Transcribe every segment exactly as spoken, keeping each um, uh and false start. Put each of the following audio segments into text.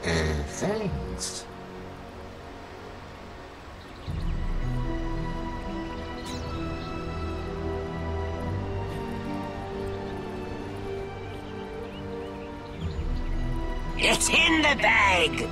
Uh, thanks. It's in the bag!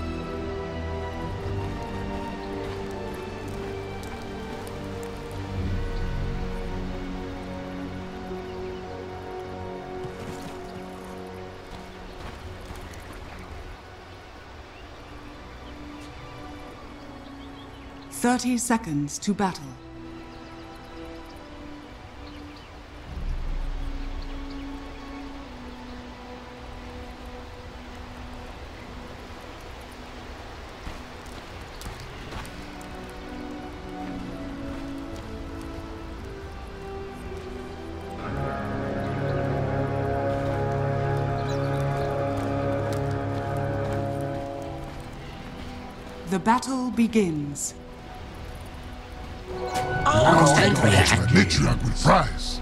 Thirty seconds to battle. The battle begins. Oh, I'll admit you with prize.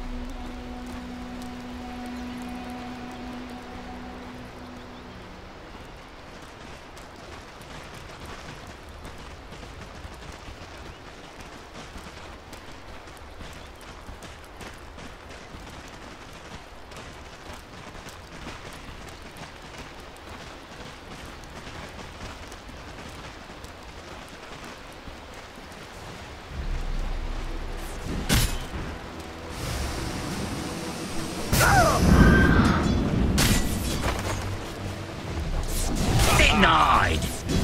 Denied!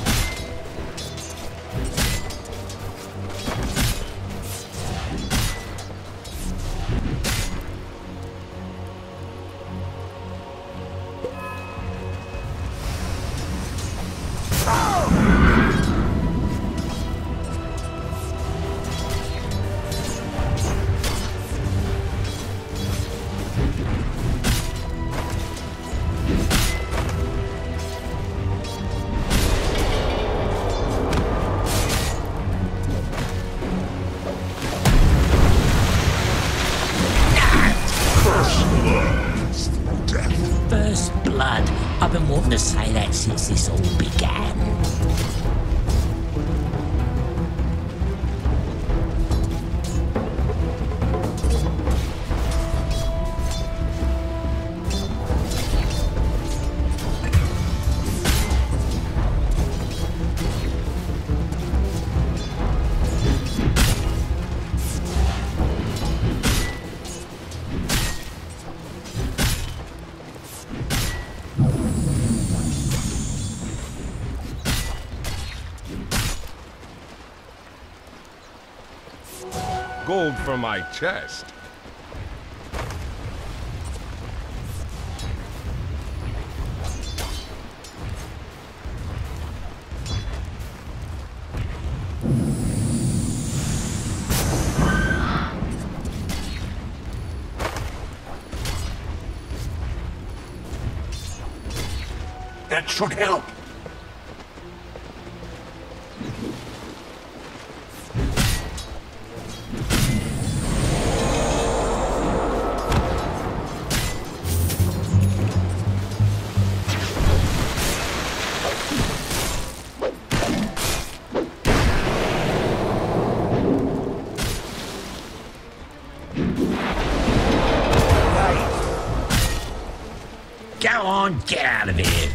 First blood. I've been wanting to say that since this all began. Gold from my chest. That should help. Go on, get out of here.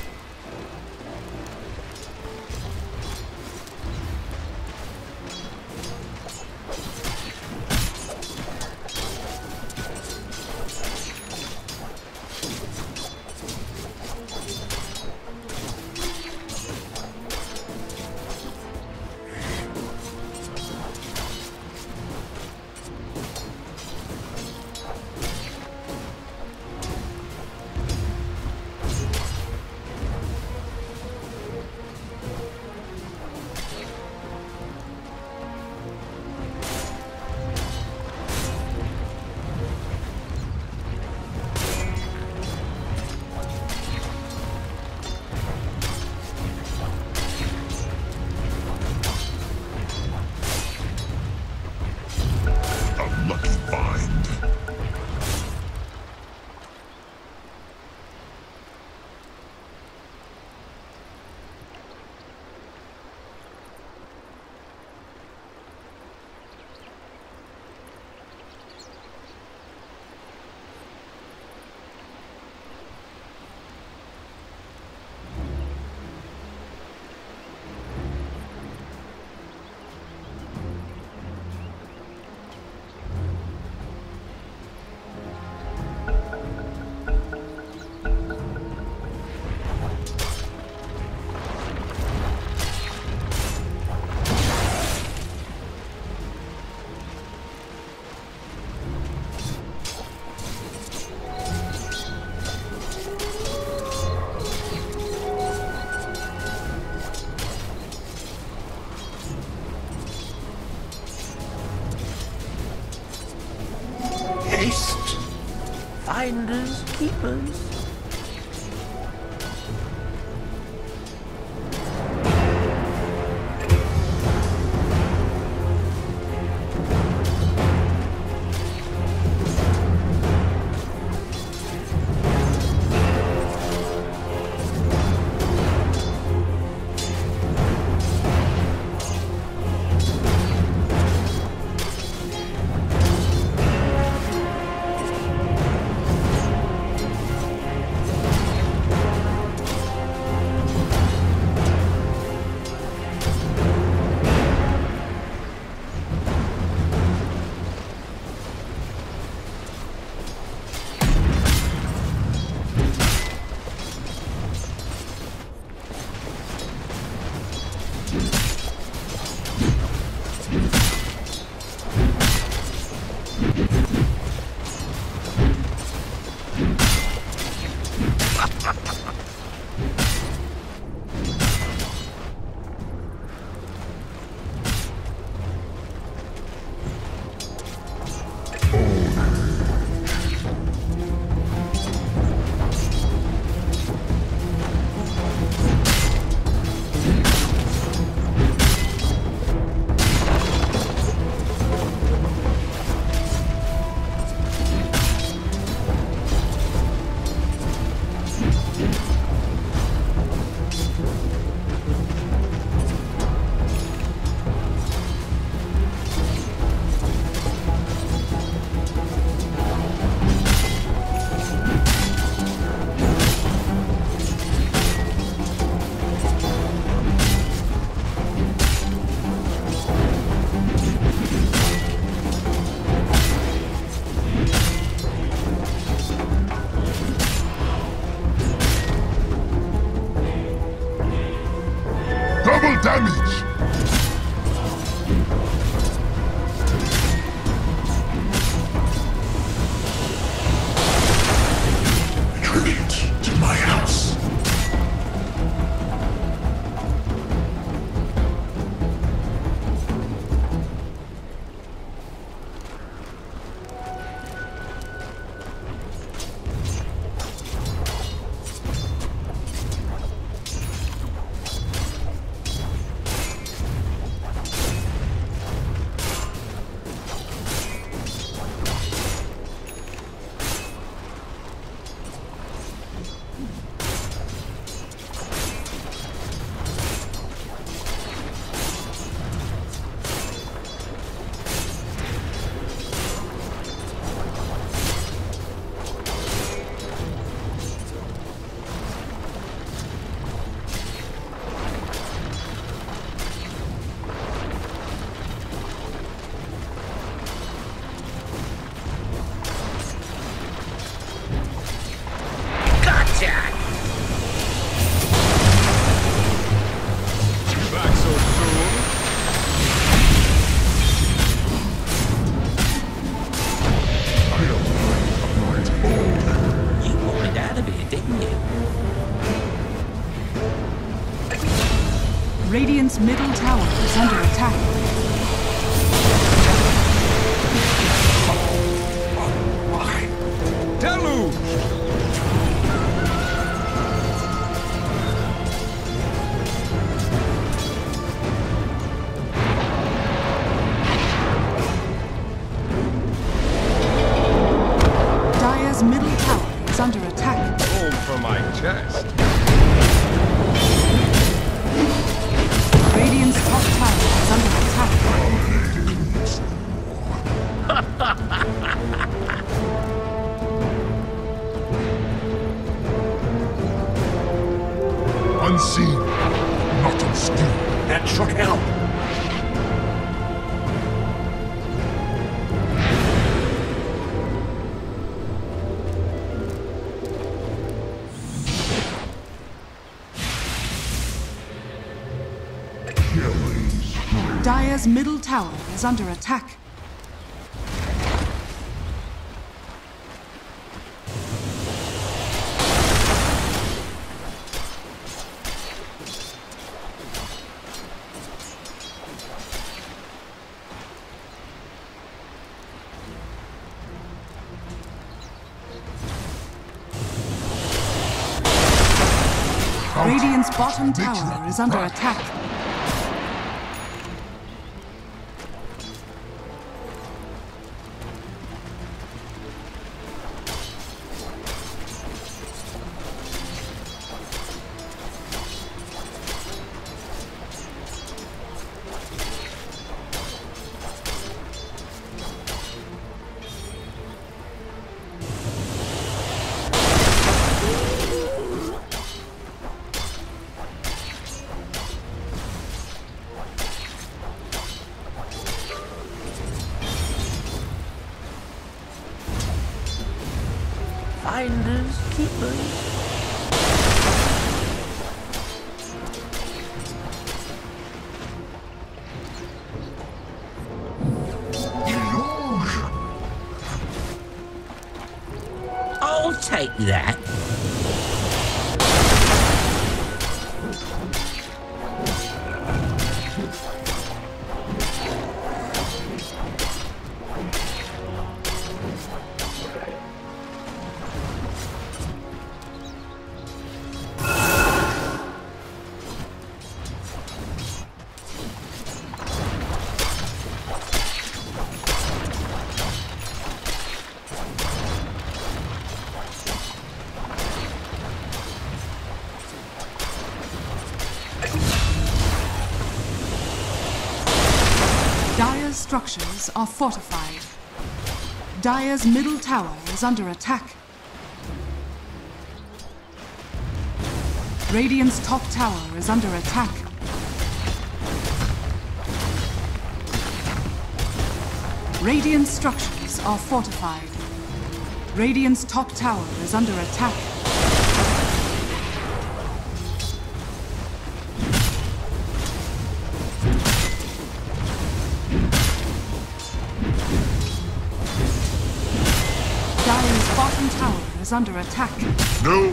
keepers, keepers. Double damage! Tribute to my house. Back so soon? You wanted out of here, didn't you? Radiant's middle tower is under attack. Deluge! Dire's middle tower is under attack. Gold for my chest. Radiant's top tower is under attack. Unseen, not obscure. That should help. Dire's middle tower is under attack. Radiant's bottom tower is under attack. Finders, keepers. I'll take that. Dire's structures are fortified. Dire's middle tower is under attack. Radiant's top tower is under attack. Radiant's structures are fortified. Radiant's top tower is under attack. Dire's bottom tower is under attack. No.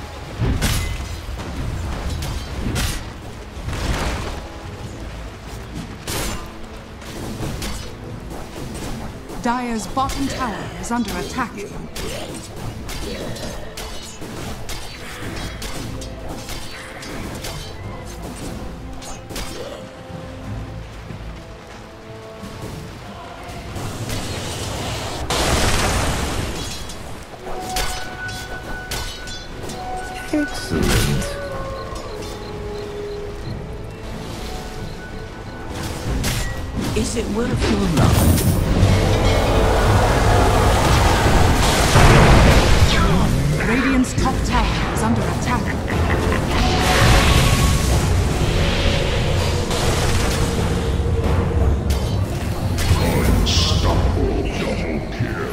Dire's bottom tower is under attack. Excellent. Is it worth your love? Radiant's top tower is under attack. Unstoppable double kill.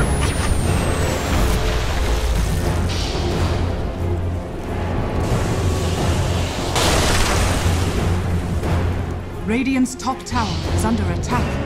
Radiant's top tower is under attack.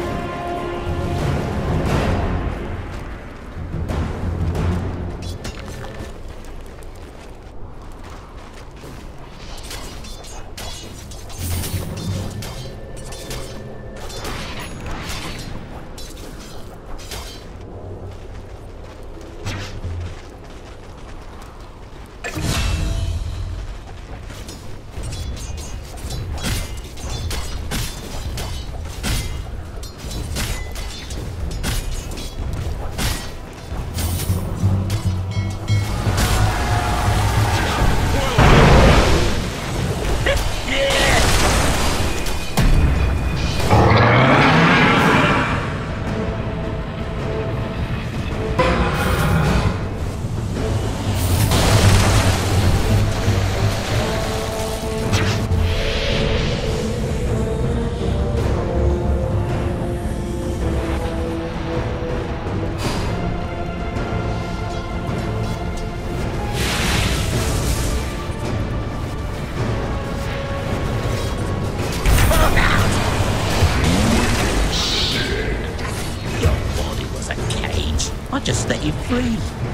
I just let you free.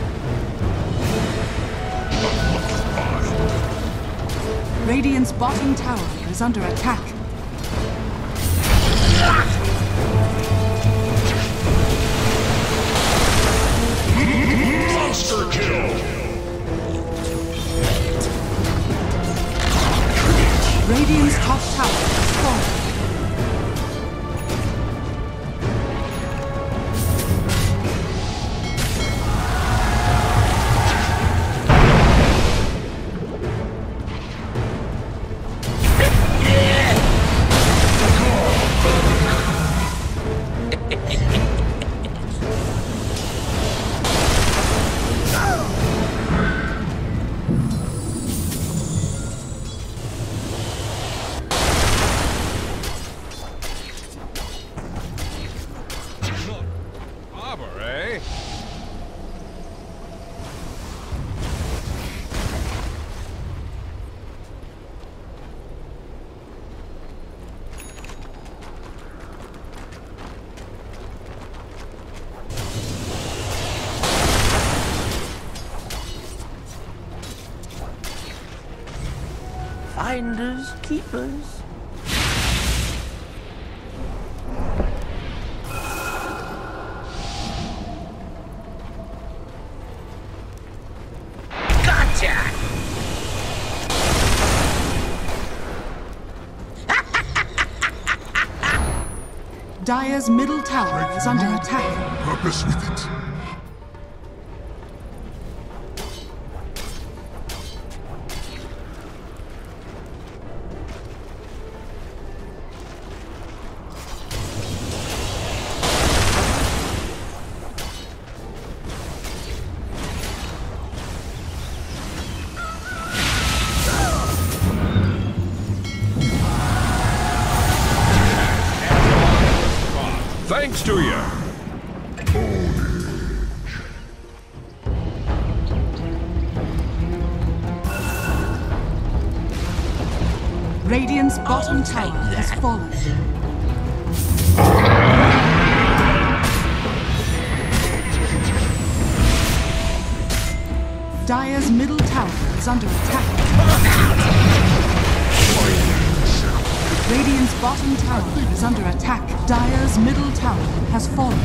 Radiant's bottom tower is under attack. Monster kill! Radiant's top tower has fallen. Arbor, eh? Finders, keepers. Gotcha! Dire's middle tower is under attack. Purpose with it. Thanks to you. Radiant's bottom I'll tower take has that. fallen. Dire's middle tower is under attack. Radiant's bottom tower is under attack. Dire's middle tower has fallen.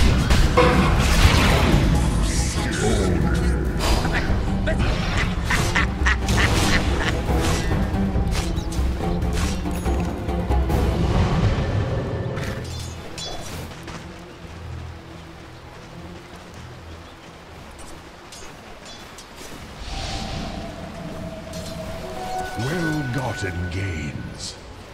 Well-gotten gains.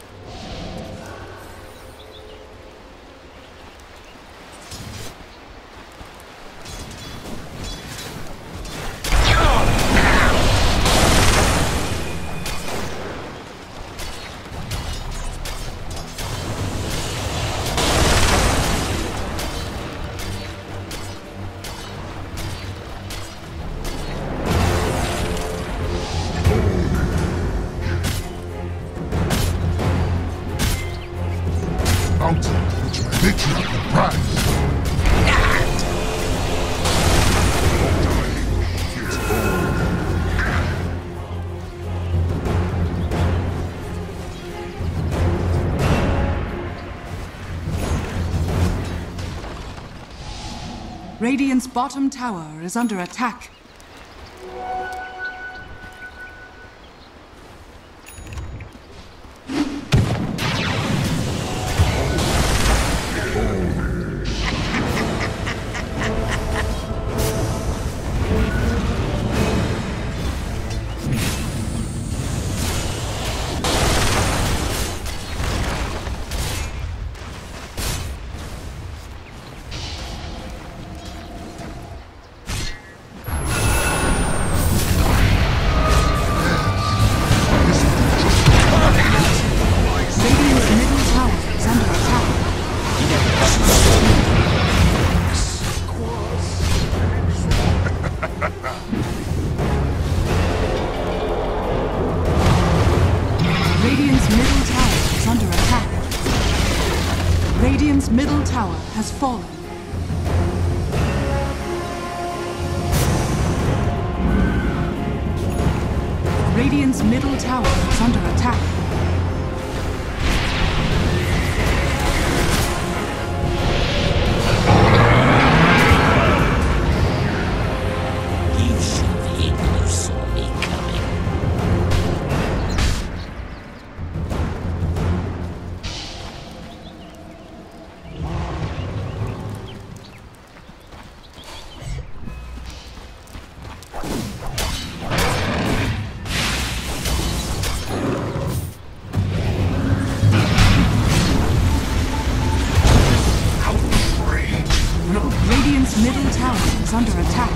Bounty, which makes you the prize. Radiant's bottom tower is under attack. Radiant's middle tower is under attack. Radiant's middle tower is under attack. Radiant's middle tower has fallen. Radiant's middle tower is under attack. You should think you saw me coming. under attack.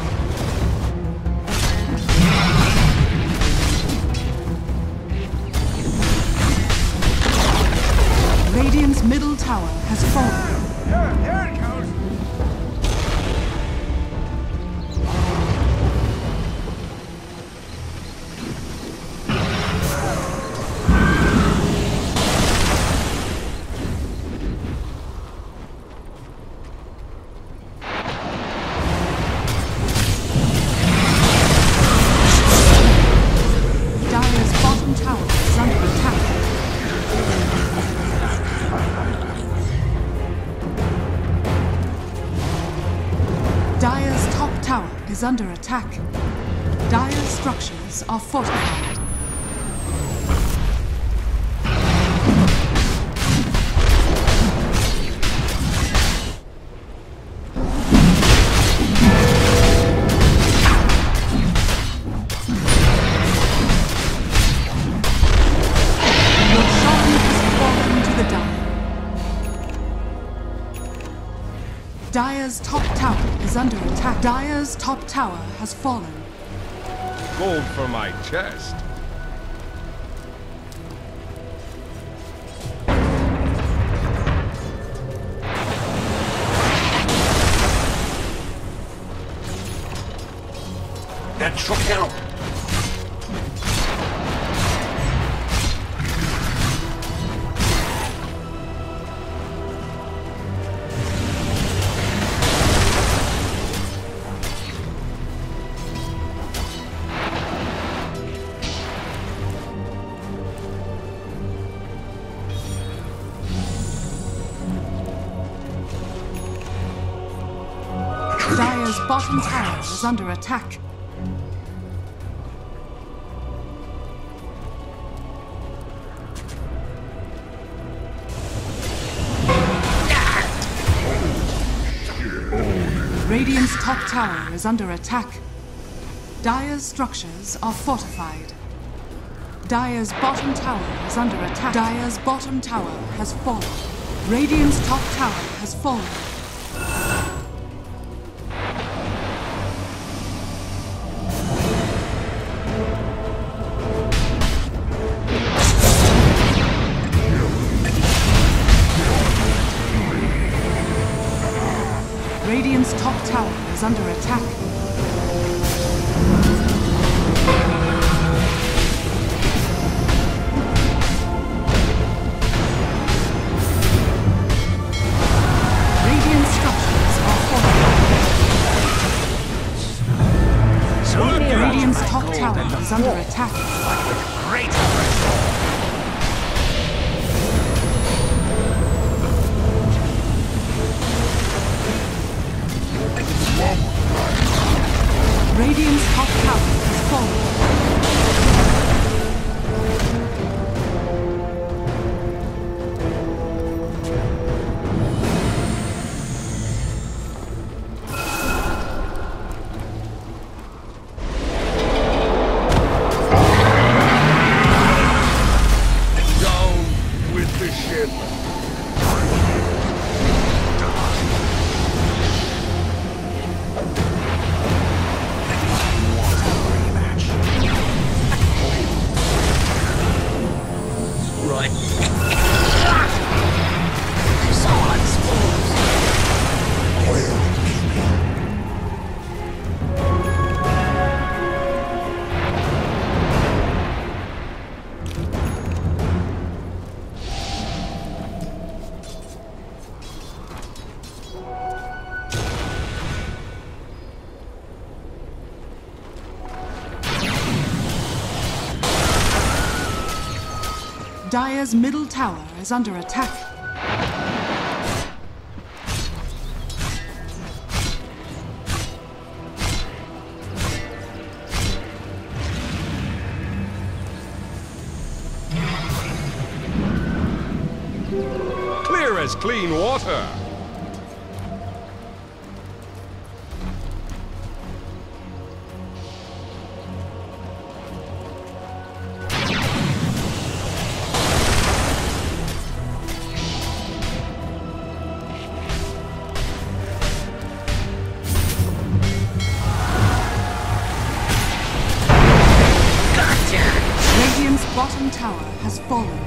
Radiant's middle tower has fallen. There, there it goes. Dire's bottom tower is under attack. Dire's top tower is under attack. Dire's structures are fortified. Your shrine has fallen to the Dire. Dire's top tower is under attack. Dire's top tower has fallen. Gold for my chest. That should help. Dire's bottom tower is under attack. Radiant's top tower is under attack. Dire's structures are fortified. Dire's bottom tower is under attack. Dire's bottom tower has fallen. Radiant's top tower has fallen. Radiant's top tower is under attack. Radiant structures are fortified. Radiant's top tower is under attack. Great. Radiant's top tower has fallen. Down with the ship. Right. Silence, fools. Dire's middle tower is under attack. Clear as clean water. bottom tower has fallen.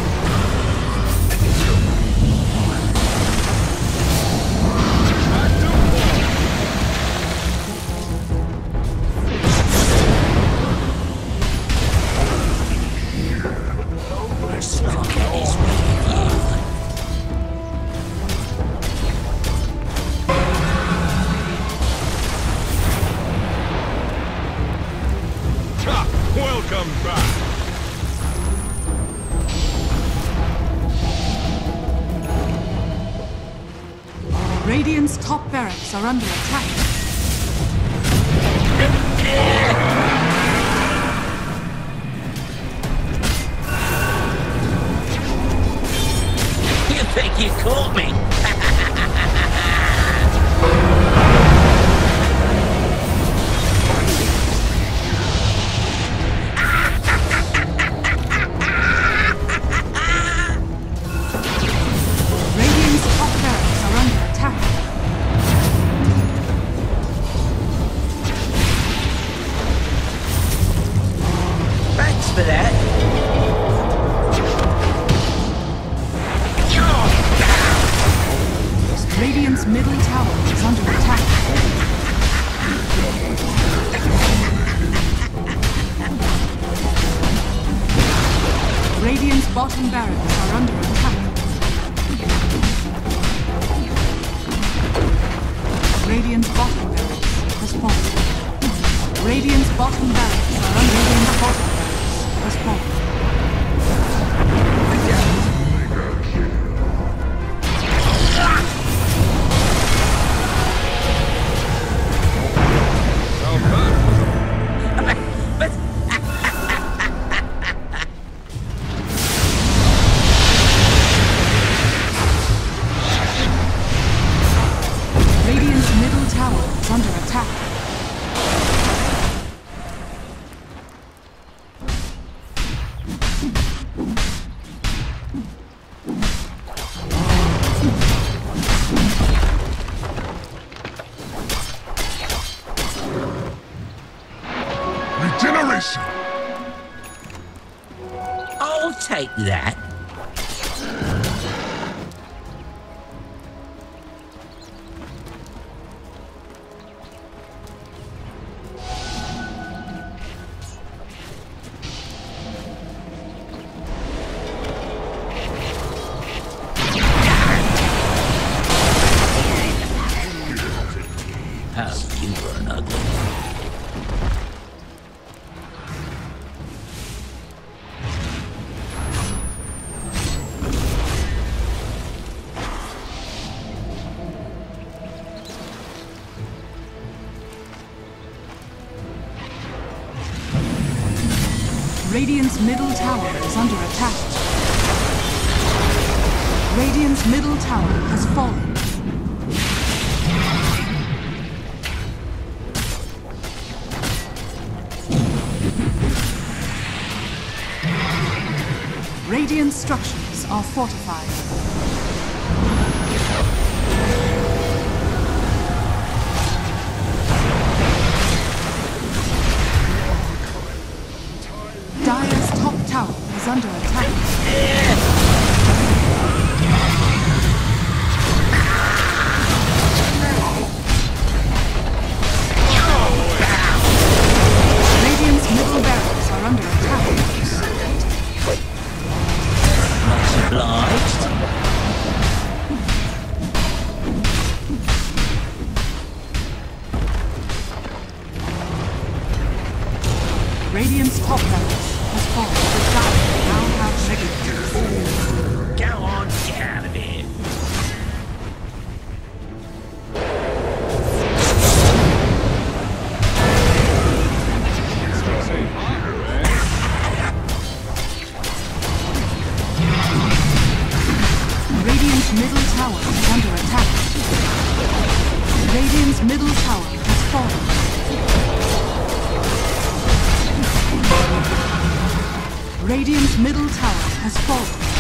Welcome back. Radiant's top barracks are under attack. You think you caught me? For that. Radiant's middle tower is under attack. Radiant's bottom barracks are under attack. Radiant's bottom barracks has fallen. Radiant's bottom barracks are under Radiant's bottom has fallen. Radiant's middle tower is under attack. Regeneration! I'll take that. How you run ugly. Radiant's middle tower is under attack. Radiant's middle tower has fallen. Radiant structures are fortified. Dire's top tower is under attack. Radiant's middle barracks are under attack. Much obliged. Radiant's top barracks has fallen. The Dire now have negatives. Go on, get out of here. Radiant's middle tower is under attack. Radiant's middle tower has fallen. Radiant's middle tower has fallen.